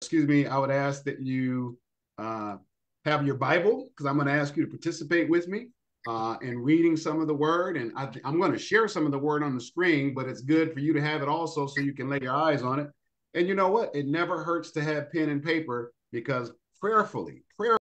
excuse me, I would ask that you have your Bible, because I'm going to ask you to participate with me in reading some of the word. And I'm going to share some of the word on the screen, but it's good for you to have it also so you can lay your eyes on it. And you know what? It never hurts to have pen and paper, because prayerfully,